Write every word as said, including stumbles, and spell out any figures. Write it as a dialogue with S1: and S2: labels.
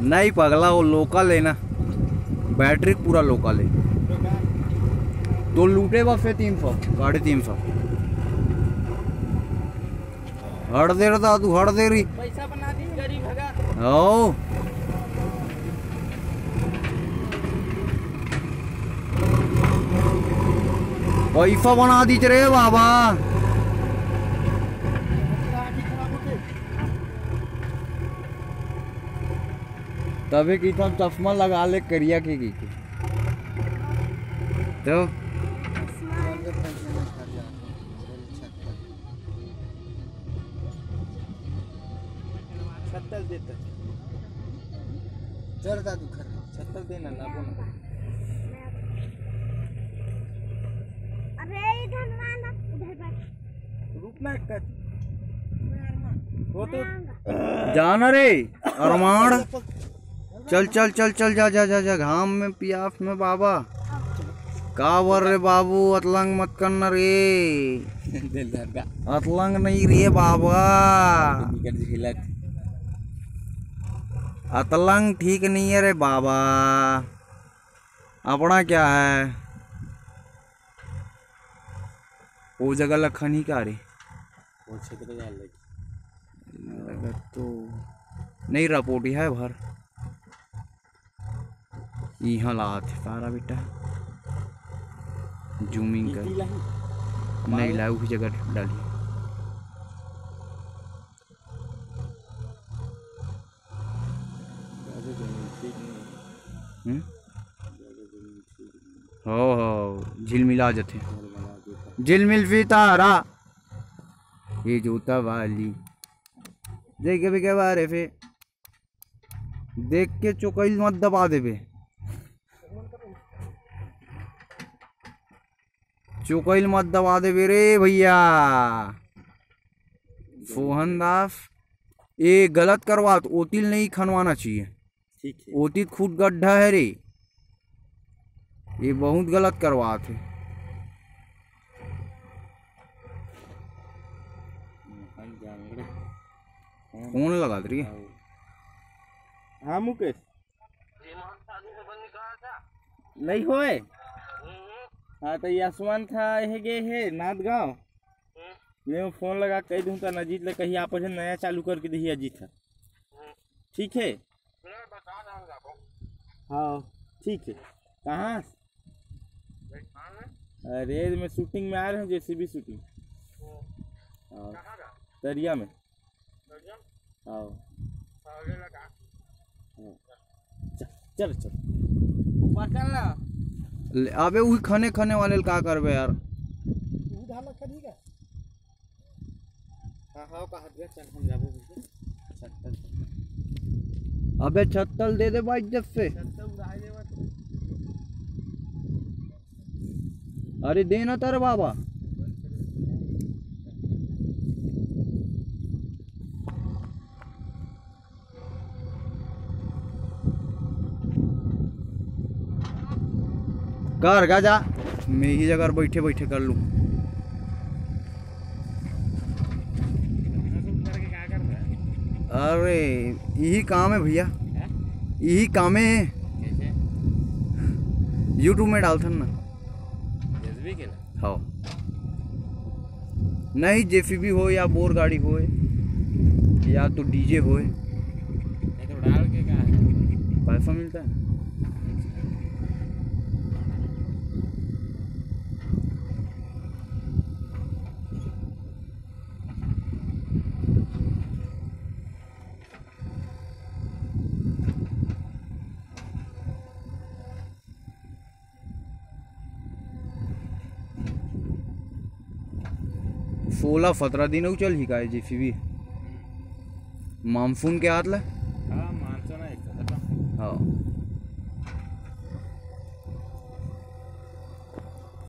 S1: नहीं पगला, वो लोकल है ना, बैटरी पूरा लोकल है। तो लूटे बफे तीन सौ साढ़े तीन सौ हट दे रहा तू, हट दे रही
S2: पैसा बना दी गरीब भगा।
S1: ओ पैसा बना दी रे बाबा। तभी की था चश्मा लगा ले करिया की की तो
S2: छत्तर देता जरदा तू खर छत्तर देना ना बोल।
S3: अरे इधर माना उधर बैठ
S2: रुकना का वो तो
S1: जाना रे अरमान। चल चल चल चल जा जा जा जा घाम में पियास में बाबा का वर रे बाबू, अतलंग मत करना रे, अतलंग नहीं रे बाबा, अतलंग ठीक नहीं है रे बाबा। अपना क्या है वो जगह लखन ही का रे
S2: वो क्षेत्र डाल
S1: लगे तो नहीं रपोटी है भर यहाँ लात सारा बेटा जूमिंग कर नहीं ला उसी जगह डाली। हो हो झिलमिला जाते झिलमिल भी तारा ये जूता वाली देख के भी क्या बारे फे देख के चौकैल मत दबा देवे, चौकैल मत दबा देवे रे भैया। सोहन दास ये गलत करवा तो ओतिल नहीं खनवाना चाहिए,
S2: ठीक है।
S1: ओतिल खुद गड्ढा है रे, ये बहुत गलत करवा थे। कौन लगा रही है?
S2: हाँ मुकेश नहीं होए। हाँ तो आसमान था है गे है नाथ गाँव ले फोन लगा कह दूँ तो अजीत ले कहीं आप नया चालू करके दी अजीत है, ठीक है। हाँ ठीक है। कहाँ अरे मैं शूटिंग में आ रहा हूँ, जैसे भी शूटिंग दरिया में। हाँ चल चल ऊपर चल ना।
S1: अबे वही खाने खाने वाले का करबे यार। अबे छत्तल दे दे भाई जब से। अरे देना तारे बाबा। कर गा जा, मैं ही जगह बैठे बैठे कर लूं। अरे यही काम है भैया, यही काम है। यूट्यूब में डालते ना। हाँ नहीं जेसीबी हो या बोर गाड़ी हो या तो डीजे हो,
S2: तो डाल के क्या
S1: पैसा मिलता है। सोलह सत्रह दिन चल ही का है जेसीबी मानसून के हाथ ले।
S2: हाँ मानसून है।
S1: हाँ